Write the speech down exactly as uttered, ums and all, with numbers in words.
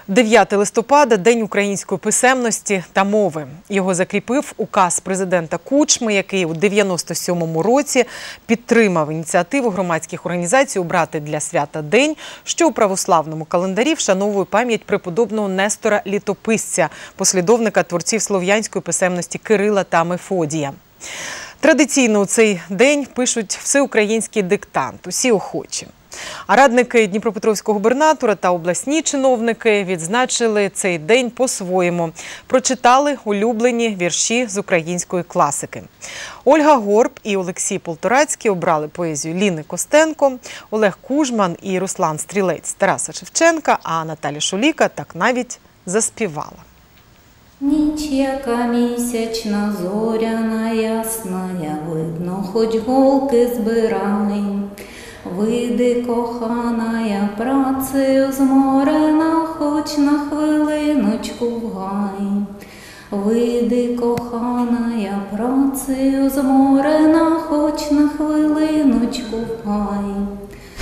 дев'яте листопада – День української писемності та мови. Його закріпив указ президента Кучми, який у дев'яносто сьомому році підтримав ініціативу громадських організацій обрати для свята день, що у православному календарі вшановує пам'ять преподобного Нестора Літописця, послідовника творців слов'янської писемності Кирила та Мефодія. Традиційно у цей день пишуть всеукраїнський диктант, усі охочі. А радники Дніпропетровського губернатора та обласні чиновники відзначили цей день по-своєму. Прочитали улюблені вірші з української класики. Ольга Горб і Олексій Полторацький обрали поезію Ліни Костенко, Олег Кужман і Руслан Стрілець Тараса Шевченка, а Наталя Шуліка так навіть заспівала. Ніч, яка місячна, зоряна, ясна, видно, хоч голки збирай. Вийди, кохана, я працею зморена, хоч на хвилиночку в гай. Вийди, кохана, я працею зморена, хоч на хвилиночку в гай.